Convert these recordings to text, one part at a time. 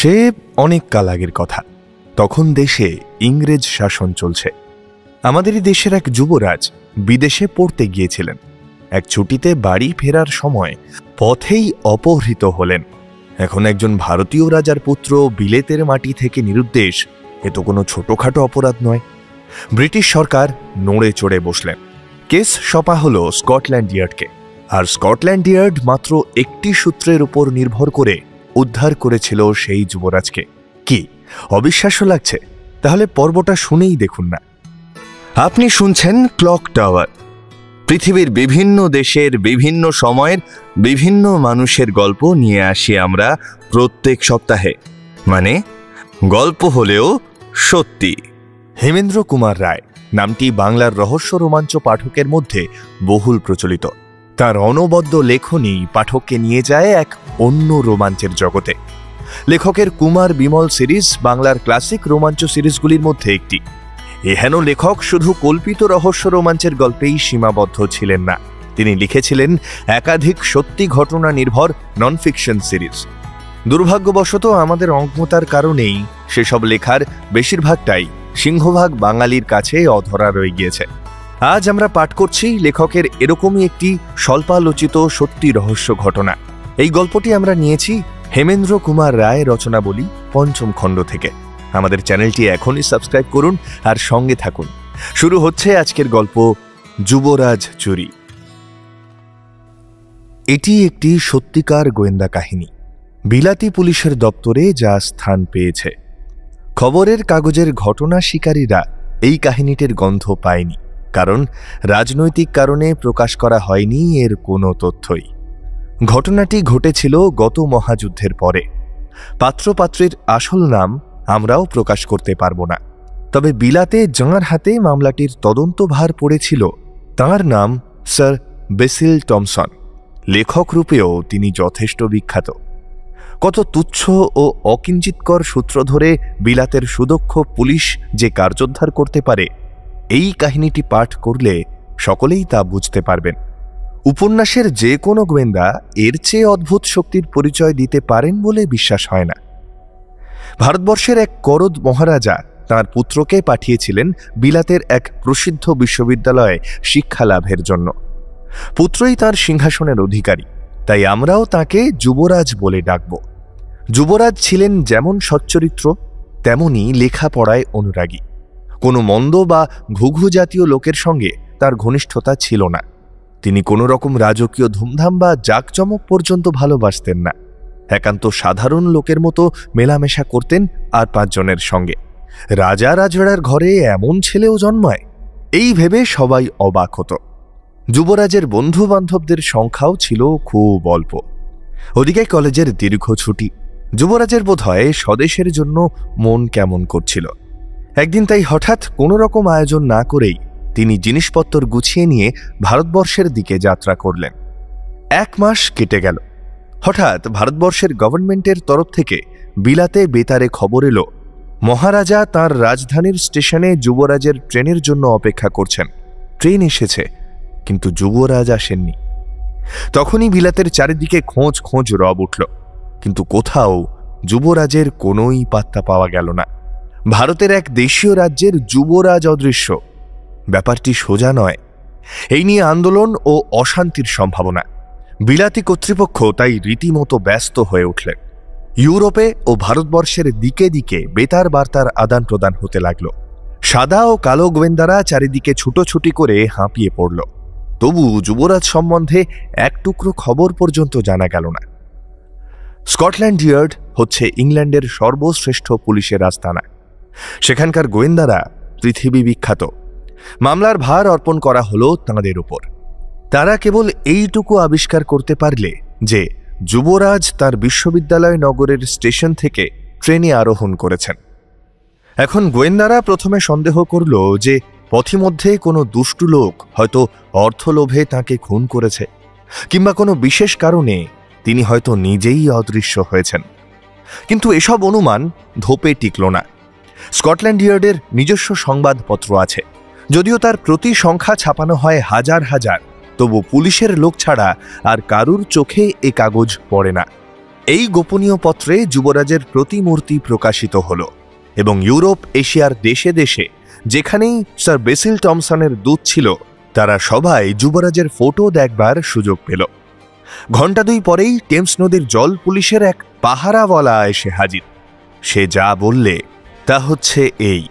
সে অনেক কাল আগের কথা। তখন দেশে ইংরেজ শাসন চলছে। আমাদেরই দেশের এক যুবরাজ বিদেশে পড়তে গিয়েছিলেন। এক ছুটিতে বাড়ি ফেরার সময় পথেই অপহৃত হলেন। এখন একজন ভারতীয় রাজার পুত্র বিলেতের মাটি থেকে নিরুদ্দেশ, এ তো কোনো ছোটখাটো অপরাধ নয়। ব্রিটিশ সরকার নড়ে চড়ে বসলেন। কেস সপা হল স্কটল্যান্ড ইয়ার্ডকে। আর স্কটল্যান্ড ইয়ার্ড মাত্র একটি সূত্রের উপর নির্ভর করে উদ্ধার করেছিল সেই যুবরাজকে। কি অবিশ্বাস্য লাগছে? তাহলে পর্বটা শুনেই দেখুন না। আপনি শুনছেন ক্লক টাওয়ার। পৃথিবীর বিভিন্ন দেশের বিভিন্ন সময়ের বিভিন্ন মানুষের গল্প নিয়ে আসি আমরা প্রত্যেক সপ্তাহে। মানে গল্প হলেও সত্যি। হেমেন্দ্র কুমার রায় নামটি বাংলার রহস্য রোমাঞ্চ পাঠকের মধ্যে বহুল প্রচলিত। তার অনবদ্য লেখনী পাঠককে নিয়ে যায় এক অন্য রোমাঞ্চের জগতে। লেখকের কুমার বিমল সিরিজ বাংলার ক্লাসিক রোমাঞ্চ সিরিজগুলির মধ্যে একটি। এহেন লেখক শুধু কল্পিত রহস্য রোমাঞ্চের গল্পেই সীমাবদ্ধ ছিলেন না, তিনি লিখেছিলেন একাধিক সত্যি ঘটনা নির্ভর নন ফিকশন সিরিজ। দুর্ভাগ্যবশত আমাদের অজ্ঞতার কারণেই সেসব লেখার বেশিরভাগটাই সিংহভাগ বাঙালির কাছে অধরা রয়ে গিয়েছে। আজ আমরা পাঠ করছি লেখকের এরকমই একটি স্বল্পালোচিত সত্যি রহস্য ঘটনা। এই গল্পটি আমরা নিয়েছি হেমেন্দ্র কুমার রায় রচনাবলী পঞ্চম খণ্ড থেকে। আমাদের চ্যানেলটি এখনই সাবস্ক্রাইব করুন আর সঙ্গে থাকুন। শুরু হচ্ছে আজকের গল্প, যুবরাজ চুরি। এটি একটি সত্যিকার গোয়েন্দা কাহিনী। বিলাতি পুলিশের দপ্তরে যা স্থান পেয়েছে। খবরের কাগজের ঘটনা শিকারীরা এই কাহিনীটির গন্ধ পায়নি, কারণ রাজনৈতিক কারণে প্রকাশ করা হয়নি এর কোনো তথ্যই। ঘটনাটি ঘটেছিল গত মহাযুদ্ধের পরে। পাত্রপাত্রীর আসল নাম আমরাও প্রকাশ করতে পারব না, তবে বিলাতে যাঁর হাতে মামলাটির তদন্তভার পড়েছিল তাঁর নাম স্যার বেসিল টমসন। লেখক রূপেও তিনি যথেষ্ট বিখ্যাত। কত তুচ্ছ ও অকিঞ্চিতকর সূত্র ধরে বিলাতের সুদক্ষ পুলিশ যে কার্যোদ্ধার করতে পারে, এই কাহিনীটি পাঠ করলে সকলেই তা বুঝতে পারবেন। উপন্যাসের যে কোনো গোয়েন্দা এর চেয়ে অদ্ভুত শক্তির পরিচয় দিতে পারেন বলে বিশ্বাস হয় না। ভারতবর্ষের এক করদ মহারাজা তাঁর পুত্রকে পাঠিয়েছিলেন বিলাতের এক প্রসিদ্ধ বিশ্ববিদ্যালয়ে শিক্ষা লাভের জন্য। পুত্রই তাঁর সিংহাসনের অধিকারী, তাই আমরাও তাকে যুবরাজ বলে ডাকব। যুবরাজ ছিলেন যেমন সচ্চরিত্র, তেমনি লেখাপড়ায় অনুরাগী। কোনো মন্দ বা ঘুঘু জাতীয় লোকের সঙ্গে তার ঘনিষ্ঠতা ছিল না। তিনি কোনো রকম রাজকীয় ধুমধাম বা জাঁকজমক পর্যন্ত ভালোবাসতেন না। একান্ত সাধারণ লোকের মতো মেলামেশা করতেন আর 5 জনের সঙ্গে। রাজা রাজড়ার ঘরে এমন ছেলেও জন্মায়, এই ভেবে সবাই অবাক হতো। যুবরাজের বন্ধু বান্ধবদের সংখ্যাও ছিল খুব অল্প। ওদিকে কলেজের দীর্ঘ ছুটি। যুবরাজের বোধহয় স্বদেশের জন্য মন কেমন করছিল। একদিন তাই হঠাৎ কোনো রকম আয়োজন না করেই তিনি জিনিসপত্র গুছিয়ে নিয়ে ভারতবর্ষের দিকে যাত্রা করলেন। 1 মাস কেটে গেল। হঠাৎ ভারতবর্ষের গভর্নমেন্টের তরফ থেকে বিলাতে বেতারে খবর এলো, মহারাজা তাঁর রাজধানীর স্টেশনে যুবরাজের ট্রেনের জন্য অপেক্ষা করছেন। ট্রেন এসেছে, কিন্তু যুবরাজ আসেননি। তখনই বিলাতের চারিদিকে খোঁজ খোঁজ রব উঠল, কিন্তু কোথাও যুবরাজের কোনোই পাত্তা পাওয়া গেল না। ভারতের এক দেশীয় রাজ্যের যুবরাজ অদৃশ্য। ব্যাপারটি সোজা নয়। এই নিয়ে আন্দোলন ও অশান্তির সম্ভাবনা। বিলাতি কর্তৃপক্ষ তাই রীতিমতো ব্যস্ত হয়ে উঠলেন। ইউরোপে ও ভারতবর্ষের দিকে দিকে বেতার বার্তার আদান প্রদান হতে লাগল। সাদা ও কালো গোয়েন্দারা চারিদিকে ছুটোছুটি করে হাঁপিয়ে পড়ল। তবু যুবরাজ সম্বন্ধে এক টুকরো খবর পর্যন্ত জানা গেল না। স্কটল্যান্ড ইয়ার্ড হচ্ছে ইংল্যান্ডের সর্বশ্রেষ্ঠ পুলিশের আস্তানা। সেখানকার গোয়েন্দারা পৃথিবী বিখ্যাত। মামলার ভার অর্পণ করা হলো তাঁদের উপর। তারা কেবল এইটুকু আবিষ্কার করতে পারলে যে যুবরাজ তার বিশ্ববিদ্যালয় নগরের স্টেশন থেকে ট্রেনে আরোহণ করেছেন। এখন গোয়েন্দারা প্রথমে সন্দেহ করল যে পথিমধ্যে কোনো দুষ্টু লোক হয়তো অর্থলোভে তাঁকে খুন করেছে, কিংবা কোনো বিশেষ কারণে তিনি হয়তো নিজেই অদৃশ্য হয়েছেন। কিন্তু এসব অনুমান ধোপে টিকল না। স্কটল্যান্ড ইয়ার্ডের নিজস্ব সংবাদপত্র আছে। যদিও তার প্রতি সংখ্যা ছাপানো হয় হাজার হাজার, তবু পুলিশের লোক ছাড়া আর কারুর চোখে এ কাগজ পড়ে না। এই গোপনীয় পত্রে যুবরাজের প্রতিমূর্তি প্রকাশিত হল এবং ইউরোপ এশিয়ার দেশে দেশে যেখানেই স্যার বেসিল টমসনের দূত ছিল তারা সবাই যুবরাজের ফটো দেখবার সুযোগ পেল। ঘণ্টা 2 পরেই টেমস নদীর জল পুলিশের এক পাহারাওয়ালা এসে হাজির। সে যা বললে তা হচ্ছে এই: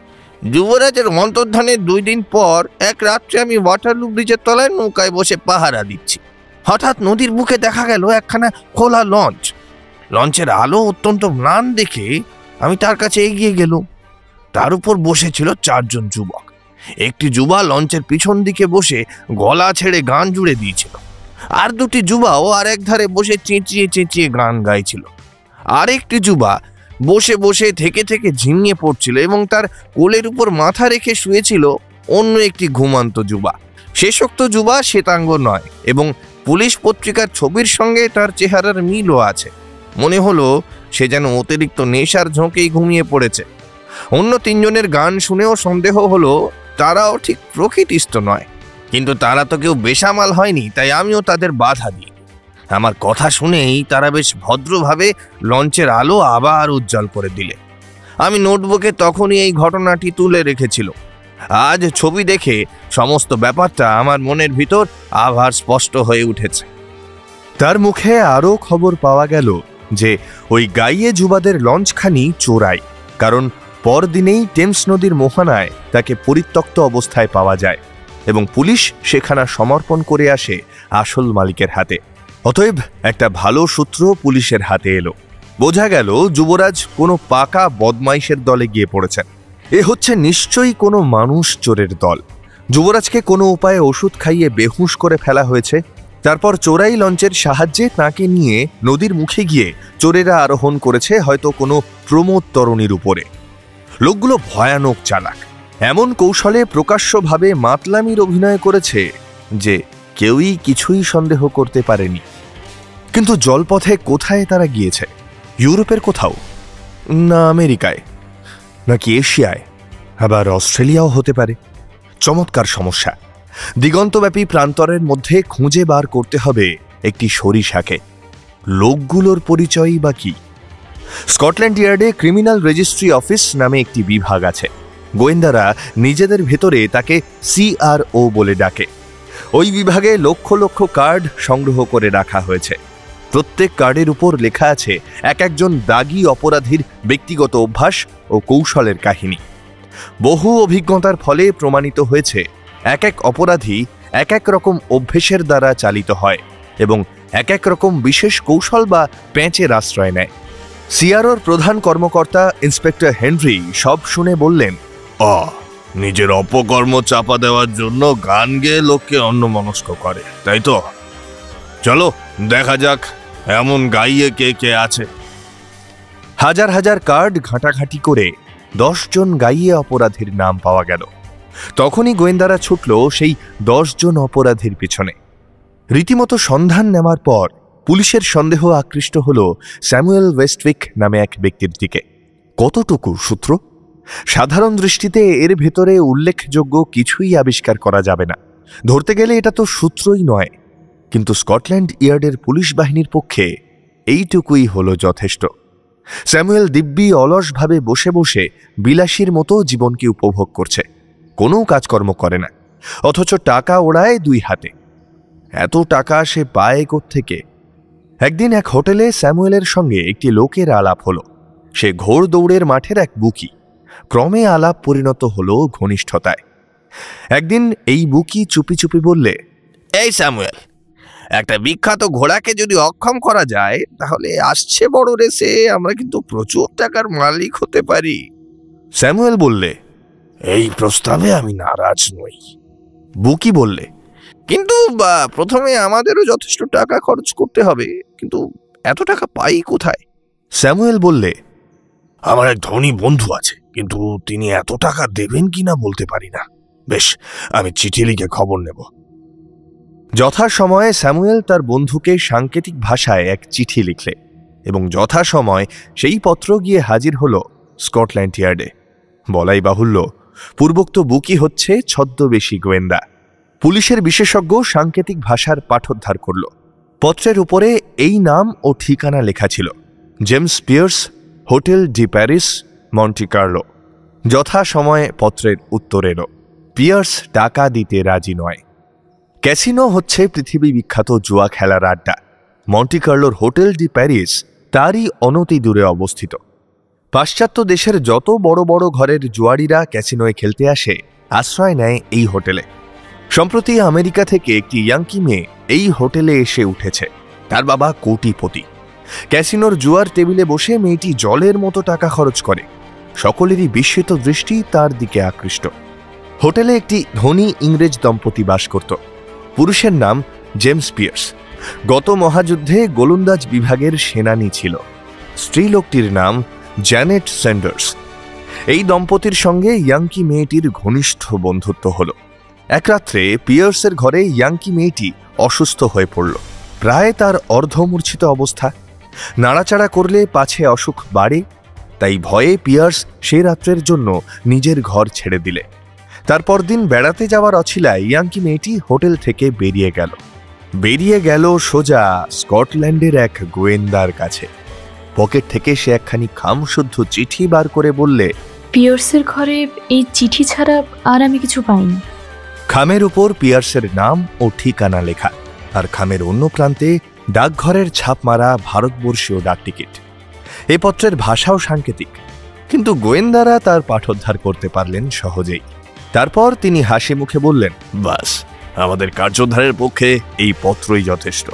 যুবরাজের অন্তর্ধানের 2 দিন পর এক রাত্রে আমি ওয়াটারলু ব্রিজের তলায় নৌকায় বসে পাহারা দিচ্ছি। হঠাৎ নদীর বুকে দেখা গেল একখানা খোলা লঞ্চ। লঞ্চের আলো অত্যন্ত ম্লান দেখে আমি তার কাছে এগিয়ে গেলুম। তার উপর বসেছিল 4 জন যুবক। একটি যুবা লঞ্চের পিছন দিকে বসে গলা ছেড়ে গান জুড়ে দিয়েছিল, আর 2টি যুবাও আর এক ধারে বসে চেঁচিয়ে চেঁচিয়ে গান গাইছিল। আর একটি যুবা বসে বসে থেকে থেকে ঝিমিয়ে পড়ছিল এবং তার কোলের উপর মাথা রেখে শুয়েছিল অন্য একটি ঘুমান্ত যুবা। শেষোক্ত যুবা শ্বেতাঙ্গ নয় এবং পুলিশ পত্রিকার ছবির সঙ্গে তার চেহারার মিলও আছে। মনে হলো সে যেন অতিরিক্ত নেশার ঝোঁকেই ঘুমিয়ে পড়েছে। অন্য 3 জনের গান শুনেও সন্দেহ হলো তারাও ঠিক প্রকৃতিস্থ নয়, কিন্তু তারা তো কেউ বেসামাল হয়নি, তাই আমিও তাদের বাধা দিই। আমার কথা শুনেই তারা বেশ ভদ্রভাবে লঞ্চের আলো আবার উজ্জ্বল করে দিলে। আমি নোটবুকে তখনই এই ঘটনাটি তুলে রেখেছিল। আজ ছবি দেখে সমস্ত ব্যাপারটা আমার মনের ভিতর আবার স্পষ্ট হয়ে উঠেছে। তার মুখে আরও খবর পাওয়া গেল যে ওই গাইয়ে যুবাদের লঞ্চখানি চোরাই, কারণ পরদিনেই টেমস নদীর মোহনায় তাকে পরিত্যক্ত অবস্থায় পাওয়া যায় এবং পুলিশ সেখানা সমর্পণ করে আসে আসল মালিকের হাতে। অতএব একটা ভালো সূত্র পুলিশের হাতে এলো। বোঝা গেল যুবরাজ কোনো পাকা বদমাইশের দলে গিয়ে পড়েছেন। এ হচ্ছে নিশ্চয়ই কোনো মানুষ চোরের দল। যুবরাজকে কোনো উপায়ে ওষুধ খাইয়ে বেহুশ করে ফেলা হয়েছে। তারপর চোরাই লঞ্চের সাহায্যে তাকে নিয়ে নদীর মুখে গিয়ে চোরেরা আরোহণ করেছে হয়তো কোনো প্রমোদ তরণীর উপরে। লোকগুলো ভয়ানক চালাক, এমন কৌশলে প্রকাশ্যভাবে মাতলামির অভিনয় করেছে যে কেউই কিছুই সন্দেহ করতে পারেনি। কিন্তু জলপথে কোথায় তারা গিয়েছে? ইউরোপের কোথাও, না আমেরিকায়, নাকি এশিয়ায়, আবার অস্ট্রেলিয়াও হতে পারে। চমৎকার সমস্যা। দিগন্তব্যাপী প্রান্তরের মধ্যে খুঁজে বার করতে হবে একটি সরিষাকে। লোকগুলোর পরিচয়ই বা কি? স্কটল্যান্ড ইয়ার্ডে ক্রিমিনাল রেজিস্ট্রি অফিস নামে একটি বিভাগ আছে। গোয়েন্দারা নিজেদের ভেতরে তাকে CRO বলে ডাকে। ওই বিভাগে লক্ষ লক্ষ কার্ড সংগ্রহ করে রাখা হয়েছে। প্রত্যেক কার্ডের উপর লেখা আছে এক একজন দাগী অপরাধীর ব্যক্তিগত অভ্যাস ও কৌশলের কাহিনী। বহু অভিজ্ঞতার ফলে প্রমাণিত হয়েছে এক এক অপরাধী এক এক রকম অভ্যেসের দ্বারা চালিত হয় এবং এক এক রকম বিশেষ কৌশল বা প্যাঁচের আশ্রয় নেয়। CROর প্রধান কর্মকর্তা ইন্সপেক্টর হেনরি সব শুনে বললেন, নিজের অপকর্ম চাপা দেওয়ার জন্য গান গেয়ে লোককে অন্যমনস্ক করে, তাই তো? চলো দেখা যাক এমন গাইয়ে কে কে আছে। হাজার হাজার কার্ড ঘাঁটাঘাঁটি করে 10 জন গাইয়ে অপরাধীর নাম পাওয়া গেল। তখনই গোয়েন্দারা ছুটল সেই 10 জন অপরাধীর পিছনে। রীতিমতো সন্ধান নেওয়ার পর পুলিশের সন্দেহ আকৃষ্ট হল স্যামুয়েল ওয়েস্টউইক নামে এক ব্যক্তির দিকে। কতটুকু সূত্র? সাধারণ দৃষ্টিতে এর ভেতরে উল্লেখযোগ্য কিছুই আবিষ্কার করা যাবে না। ধরতে গেলে এটা তো সূত্রই নয়, কিন্তু স্কটল্যান্ড ইয়ার্ডের পুলিশ বাহিনীর পক্ষে এইটুকুই হলো যথেষ্ট। স্যামুয়েল দিব্যি অলসভাবে বসে বসে বিলাসীর মতো জীবনকে উপভোগ করছে, কোনো কাজকর্ম করে না, অথচ টাকা ওড়ায় 2 হাতে। এত টাকা সে পায় কোত্থেকে? একদিন এক হোটেলে স্যামুয়েলের সঙ্গে একটি লোকের আলাপ হলো। সে ঘোড় দৌড়ের মাঠের এক বুকি। ক্রমে আলাপ পরিণত হলো ঘনিষ্ঠতায়। একদিন এই বুকি চুপি চুপি বললে, এই স্যামুয়েল, একটা বিখ্যাত ঘোড়াকে যদি অক্ষম করা যায় তাহলে আসছে বড় রেসে আমরা কিন্তু প্রচুর টাকার মালিক হতে পারি। স্যামুয়েল বললে, এই প্রস্তাবে আমি নারাজ নই। বুকি বললে, কিন্তু প্রথমে আমাদেরও যথেষ্ট টাকা খরচ করতে হবে, কিন্তু এত টাকা পাই কোথায়? স্যামুয়েল বললে, আমার এক ধনী বন্ধু আছে, কিন্তু তিনি এত টাকা দেবেন কিনা বলতে পারি না। বেশ, আমি চিঠি লিখে খবর নেব। যথাসময়ে স্যামুয়েল তার বন্ধুকে সাংকেতিক ভাষায় এক চিঠি লিখলে এবং যথাসময় সেই পত্র গিয়ে হাজির হল স্কটল্যান্ড ইয়ার্ডে। বলাই বাহুল্য, পূর্বোক্ত বুকি হচ্ছে ছদ্মবেশী গোয়েন্দা। পুলিশের বিশেষজ্ঞ সাংকেতিক ভাষার পাঠোদ্ধার করল। পত্রের উপরে এই নাম ও ঠিকানা লেখা ছিল, James Pierce, hotel de Paris, Monte Carlo. যথাসময়ে পত্রের উত্তর এলো, পিয়ার্স টাকা দিতে রাজি নয়। ক্যাসিনো হচ্ছে পৃথিবী বিখ্যাত জুয়া খেলার আড্ডা। মন্টি কার্লোর হোটেল ডি প্যারিস তারই অনতি দূরে অবস্থিত। পাশ্চাত্য দেশের যত বড় বড় ঘরের জুয়াড়িরা ক্যাসিনোয় খেলতে আসে আশ্রয় নেয় এই হোটেলে। সম্প্রতি আমেরিকা থেকে একটি ইয়াঙ্কি মেয়ে এই হোটেলে এসে উঠেছে। তার বাবা কোটিপতি। ক্যাসিনোর জুয়ার টেবিলে বসে মেয়েটি জলের মতো টাকা খরচ করে। সকলেরই বিস্মিত দৃষ্টি তার দিকে আকৃষ্ট। হোটেলে একটি ধনী ইংরেজ দম্পতি বাস করত। পুরুষের নাম জেমস পিয়ার্স, গত মহাযুদ্ধে গোলন্দাজ বিভাগের সেনানী ছিল। স্ত্রীলোকটির নাম জ্যানেট স্যান্ডার্স। এই দম্পতির সঙ্গে ইয়াঙ্কি মেয়েটির ঘনিষ্ঠ বন্ধুত্ব হল। এক রাত্রে পিয়ার্সের ঘরে ইয়াঙ্কি মেয়েটি অসুস্থ হয়ে পড়ল। প্রায় তার অর্ধমূর্ছিত অবস্থা। নাড়াচাড়া করলে পাছে অসুখ বাড়ে, তাই ভয়ে পিয়ার্স সে রাত্রের জন্য নিজের ঘর ছেড়ে দিলে। তারপর দিন বেড়াতে যাওয়ার অছিলায় ইয়াঙ্কি মেয়েটি হোটেল থেকে বেরিয়ে গেল সোজা স্কটল্যান্ডের এক গোয়েন্দার কাছে। পকেট থেকে সে একখানি খামশুদ্ধ চিঠি বার করে বললে, পিয়ার্সের ঘরে এই চিঠি ছাড়া আর আমি কিছু পাইনি। খামের উপর পিয়ার্সের নাম ও ঠিকানা লেখা, আর খামের অন্য প্রান্তে ডাকঘরের ছাপ মারা ভারতবর্ষীয় ডাকটিকিট। এ পত্রের ভাষাও সাংকেতিক, কিন্তু গোয়েন্দারা তার পাঠোদ্ধার করতে পারলেন সহজেই। তারপর তিনি হাসি মুখে বললেন, বাস, আমাদের কার্যোদ্ধারের পক্ষে এই পত্রই যথেষ্ট।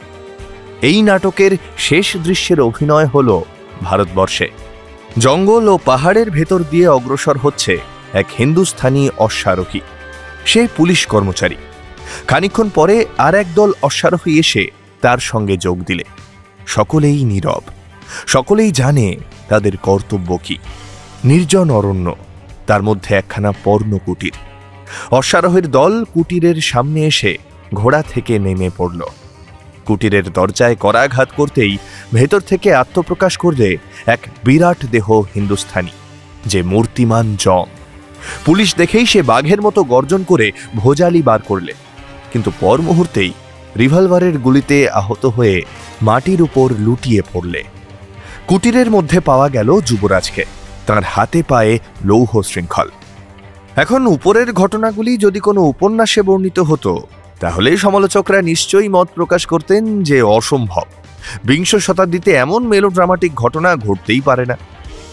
এই নাটকের শেষ দৃশ্যের অভিনয় হল ভারতবর্ষে। জঙ্গল ও পাহাড়ের ভেতর দিয়ে অগ্রসর হচ্ছে এক হিন্দুস্থানি অশ্বারোহী। সে পুলিশ কর্মচারী। খানিকক্ষণ পরে আর এক দল অশ্বারোহী এসে তার সঙ্গে যোগ দিলে। সকলেই নীরব। সকলেই জানে তাদের কর্তব্য কি। নির্জন অরণ্য, তার মধ্যে একখানা পর্ণকুটির। অশ্বারোহীর দল কুটিরের সামনে এসে ঘোড়া থেকে নেমে পড়ল। কুটিরের দরজায় করাঘাত করতেই ভেতর থেকে আত্মপ্রকাশ করলে এক বিরাট দেহ হিন্দুস্থানি, যে মূর্তিমান জম। পুলিশ দেখেই সে বাঘের মতো গর্জন করে ভোজালি বার করলে, কিন্তু পর মুহূর্তেই রিভলভারের গুলিতে আহত হয়ে মাটির উপর লুটিয়ে পড়লে। কুটিরের মধ্যে পাওয়া গেল যুবরাজকে, তার হাতে পায়ে লৌহ শৃঙ্খল। এখন উপরের ঘটনাগুলি যদি কোনো উপন্যাসে বর্ণিত হতো, তাহলে সমালোচকরা নিশ্চয়ই মত প্রকাশ করতেন যে অসম্ভব, বিংশ শতাব্দীতে এমন মেলোড্রামাটিক ঘটনা ঘটতেই পারে না।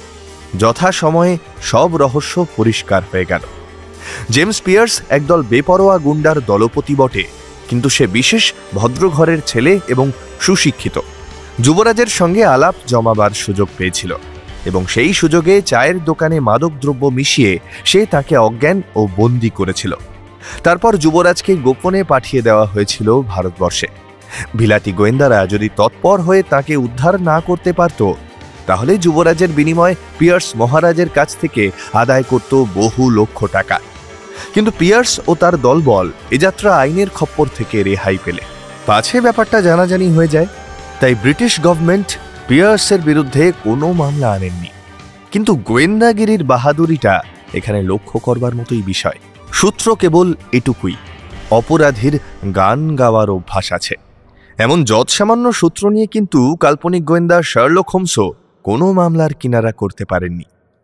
যথাসময়ে সব রহস্য পরিষ্কার হয়ে গেল। জেমস পিয়ার্স একদল বেপরোয়া গুন্ডার দলপতি বটে, কিন্তু সে বিশেষ ভদ্রঘরের ছেলে এবং সুশিক্ষিত। যুবরাজের সঙ্গে আলাপ জমাবার সুযোগ পেয়েছিল, এবং সেই সুযোগে চায়ের দোকানে মাদকদ্রব্য মিশিয়ে সে তাকে অজ্ঞান ও বন্দী করেছিল। তারপর যুবরাজকে গোপনে পাঠিয়ে দেওয়া হয়েছিল ভারতবর্ষে। বিলাতি গোয়েন্দারা যদি তৎপর হয়ে তাকে উদ্ধার না করতে পারত, তাহলে যুবরাজের বিনিময়ে পিয়ার্স মহারাজের কাছ থেকে আদায় করত বহু লক্ষ টাকা। কিন্তু পিয়ার্স ও তার দলবল এ যাত্রা আইনের খপ্পর থেকে রেহাই পেলে। পাছে ব্যাপারটা জানাজানি হয়ে যায়, তাই ব্রিটিশ গভর্নমেন্ট পিয়ার্সের বিরুদ্ধে কোনো মামলা আনেননি। কিন্তু গোয়েন্দাগিরির বাহাদুরিটা এখানে লক্ষ্য করবার মতোই বিষয়। সূত্র কেবল এটুকুই, অপরাধীর গান গাওয়ার অভ্যাস আছে। এমন যৎসামান্য সূত্র নিয়ে কিন্তু কাল্পনিক গোয়েন্দা শার্লক হোমসও কোনো মামলার কিনারা করতে পারেননি।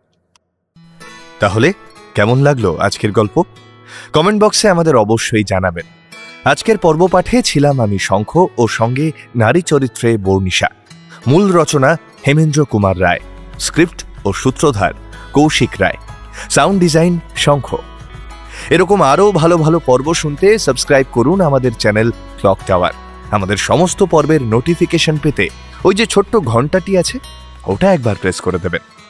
তাহলে কেমন লাগলো আজকের গল্প? কমেন্ট বক্সে আমাদের অবশ্যই জানাবেন। আজকের পর্ব পাঠে ছিলাম আমি শঙ্খ, ও সঙ্গে নারী চরিত্রে বর্ণিশা। মূল রচনা হেমেন্দ্র কুমার রায়, স্ক্রিপ্ট ও সূত্রধার কৌশিক রায়, সাউন্ড ডিজাইন শঙ্খ। এরকম আরও ভালো ভালো পর্ব শুনতে সাবস্ক্রাইব করুন আমাদের চ্যানেল ক্লক টাওয়ার। আমাদের সমস্ত পর্বের নোটিফিকেশন পেতে ওই যে ছোট্ট ঘন্টাটি আছে, ওটা একবার প্রেস করে দেবেন।